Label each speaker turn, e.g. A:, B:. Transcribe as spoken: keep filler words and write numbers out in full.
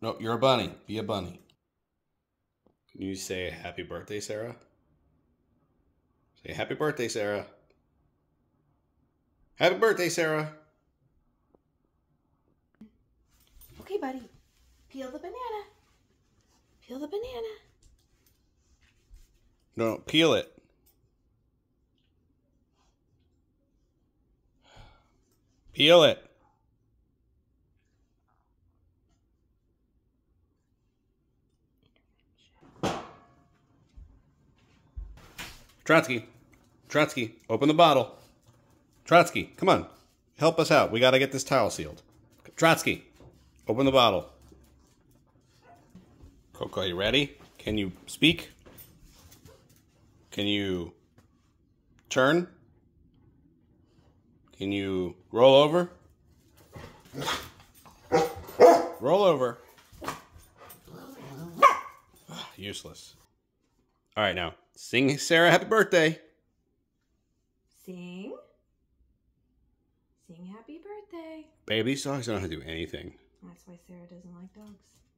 A: No, you're a bunny. Be a bunny. Can you say happy birthday, Sarah? Say happy birthday, Sarah. Happy birthday, Sarah.
B: Okay, buddy. Peel the banana. Peel the banana.
A: No, peel it. Peel it. Trotsky. Trotsky, open the bottle. Trotsky, come on. Help us out. We got to get this towel sealed. Trotsky, open the bottle. Coco, you ready? Can you speak? Can you turn? Can you roll over? Roll over. Useless. All right, now sing Sarah happy birthday.
B: Sing. Sing happy birthday.
A: Baby, these dogs don't know how to do anything.
B: That's why Sarah doesn't like dogs.